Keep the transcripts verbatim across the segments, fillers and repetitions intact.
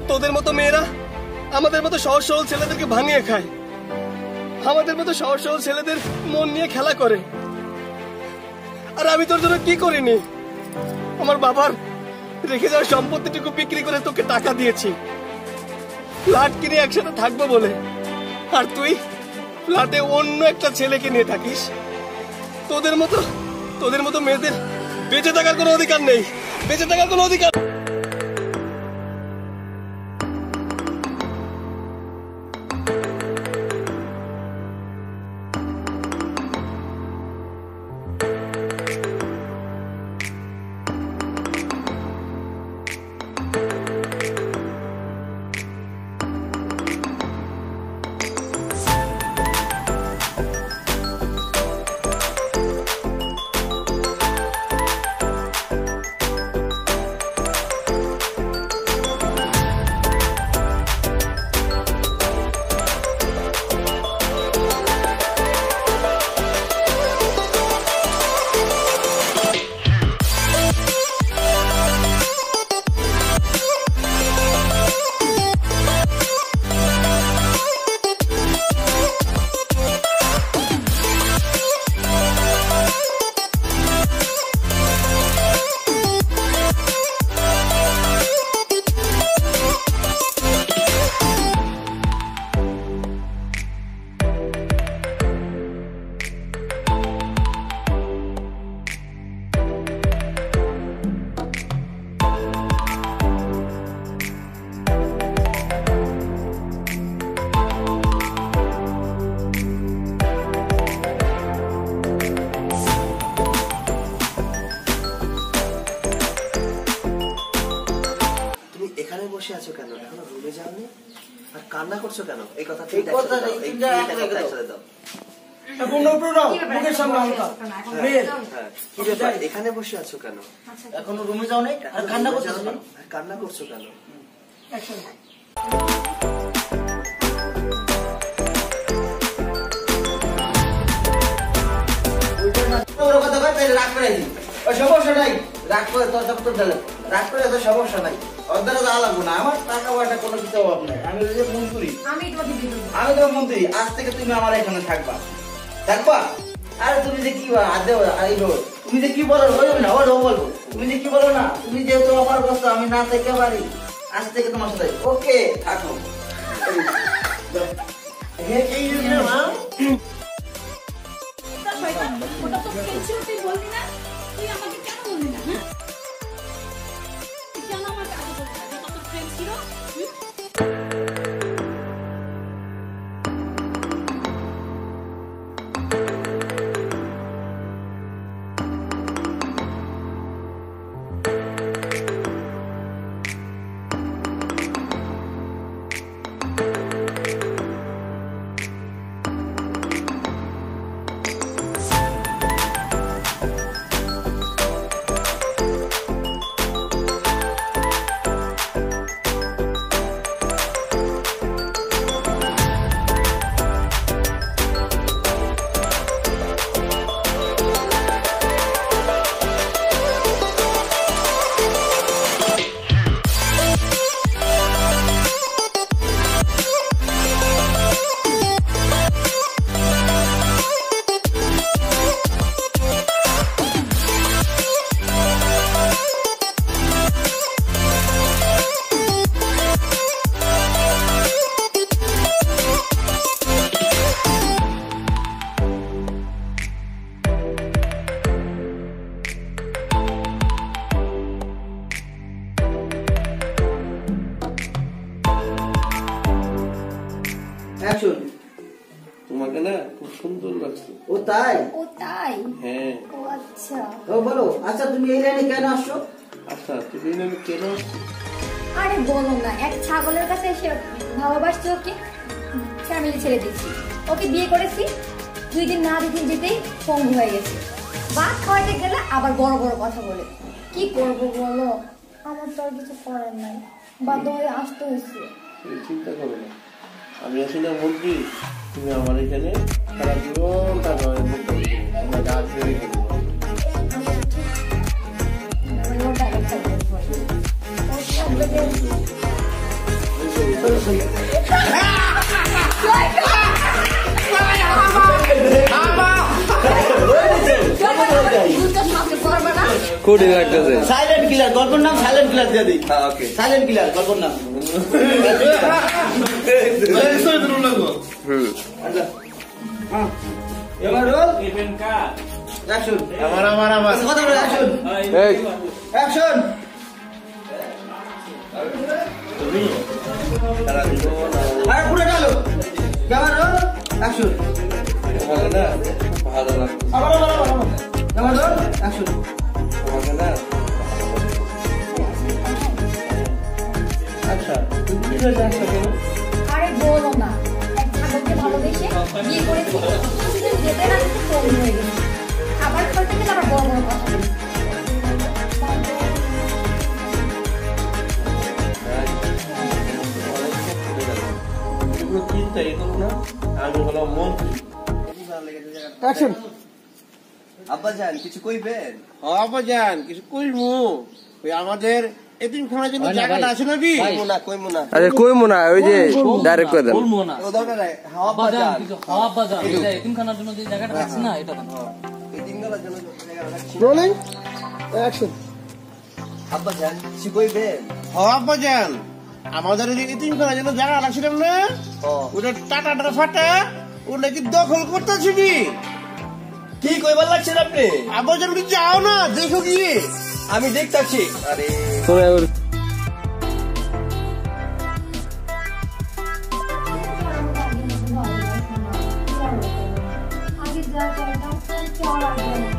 তোদের মতো মেয়েরা আমাদের মতো সহজ সরল ছেলেদেরকে ভাঙিয়ে খায়, আমাদের মতো সহজ সরল ছেলেদের মন নিয়ে খেলা করে। আর আমি তোর জন্য কি করিনি? আমার বাবার রেখে যাওয়া সম্পত্তিটুকু বিক্রি করে তোকে টাকা দিয়েছি ফ্ল্যাট কিনে একসাথে থাকবো বলে, আর তুই ফ্ল্যাটে অন্য একটা ছেলেকে নিয়ে থাকিস। তোদের মতো তোদের মতো মেয়েদের বেঁচে থাকার কোনো অধিকার নেই, বেঁচে থাকার কোনো অধিকার। বসে আছো কেন? এখনো রুমে যাওনি? আর কান্না করছো কেন? এই কথা ঠিক আছে দাও, এই কথা একসাথে দাও। এখন নড়ো না, মুখের সামনে হালকা। হ্যাঁ, কি ব্যাপার? এখানে বসে আছো কেন? এখনো রুমে যাওনি? আর কান্না করছো কেন? আর কান্না করছো কেন? অ্যাকশন। ওর কথা কই তাই রাগ করে দি। ও সমস্যা নাই, রাগ করে তোর সব তো দিলে। রাগ করে তো সমস্যা নাই। অর্ধেক যা লাগবে না, আমার টাকা পয়সা কোনো কিছু অভাব নাই। আমি ওই যে মন্ত্রী, আমি তোমাকে দিয়ে দেব। আমি তো মন্ত্রী, আজ থেকে তুমি আমার এখানে থাকবা। থাকবা? আরে তুমি যে কি আদে আই গো, তুমি যে কি বলো ওই না, ওই বলবো। তুমি যে কি বলো না, তুমি যেহেতু আমার বস, আমি না থেকে পারি। আজ থেকে তোমার সাথে ওকে থাকো। হে এই যে মা ওটা তো ফেলছি, তুই বলবি না? তুই আমাকে কেন বলবি না? হ্যাঁ, তুই কেন আমার কাছে বলবি না? এটা তো ফ্রেন্ড ছিল। তোমাকে না খুব সুন্দর লাগছে। ও তাই? ও তাই? হ্যাঁ। ও আচ্ছা। ও বলো, আচ্ছা তুমি এই লাইনে কেন আসছো? আচ্ছা তুমি এই লাইনে কেন আসছো? আরে বলো না, এক ছাগলের কাছে এসে ভালোবাসছি ওকে, ফ্যামিলি ছেড়ে দিচ্ছি, ওকে বিয়ে করেছি, দুই দিন না দিন যেতেই পঙ্গু হয়ে গেছে। ভাত খাওয়াতে গেলে আবার বড় বড় কথা বলে। কি করব বলো, আমার তো আর কিছু করার নাই, বাধ্য হয়ে আসতে হয়েছে। চিন্তা করো না, আমি আছি না মন্ত্রী, তুমি আমার এখানে সারা জীবন টাকা কোডিং লাগতেছে সাইলেন্ট কিলার গল্পের নাম সাইলেন্ট কিলার দিয়ে দিই ওকে সাইলেন্ট কিলার গল্পের নাম হুম হ্যাঁ এবার রোল ইভেন কাট অ্যাকশন আমার আমার আমার কথা বলে অ্যাকশন এই অ্যাকশন আরে পুরো ডালো এবার রোল অ্যাকশন তোমাকে না ভালো লাগছে আবার আবার আবার এবার রোল অ্যাকশন তোমাকে না আচ্ছা তুমি কি যাচ্ছ কেন আরে বলো না এক ছাগলকে ভালোবেসে বিয়ে করেছি কিছুদিন যেতে না ফোন হয়ে গেছে খাবার খাওয়াতে গেলে আবার বড় বড় কথা বলি এগুলো চিন্তা এগুলো না আমি হলাম মন্ত্রী অ্যাকশন আব্বা জান কিছু কইবেন আব্বা জান কিছু কইমু ওই আমাদের এতিমখানার জন্য জায়গাটা আছে নাকি কইমু না কইমু না আরে কইমো না ওই যে ডাইরেক্ট করে দেন বলবো না ও দরকার নাই হাওয়া আব্বা জান হাওয়া বাজার এটা এতিমখানার জন্য যে জায়গাটা আছে না এটা দেন এই দিনগুলোর জন্য জায়গা রাখছি রোলিং অ্যাকশন আব্বা জান কিছু কইবেন আব্বা জান আমাদের এই এতিমখানার জন্য জায়গা রাখছিলাম না ও ওটা টাটাটা ফাটা ওটা কি দখল করতেছি কি কি কইবার লাগছেন আপনি আব্বা জান তুমি যাও না দেখো গিয়ে আমি দেখতাছি আরে তোরা ওর আগে যা চাইতাম চল আর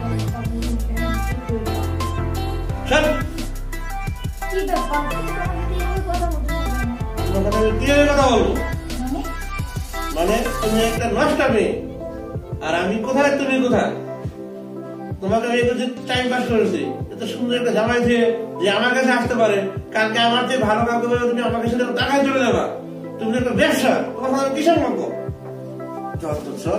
চল কি ব্যাপার তুমি আমাকে দিয়ে কথা বলতে তোমাকে আমি দিয়ে কথা বলবো মানে মানে তুমি একটা নষ্টা মেয়ে আর আমি কোথায় তুমি কোথায় তোমাকে আমি একটু টাইম পাস করেছি এত সুন্দর একটা জামাই দিয়ে যে আমার কাছে আসতে পারে কালকে আমার যে ভালো কাউকে বলে তুমি আমার কাছে টাকায় চলে যাবা তুমি একটা ব্যবসা তোমার সাথে কিসের মত যত সব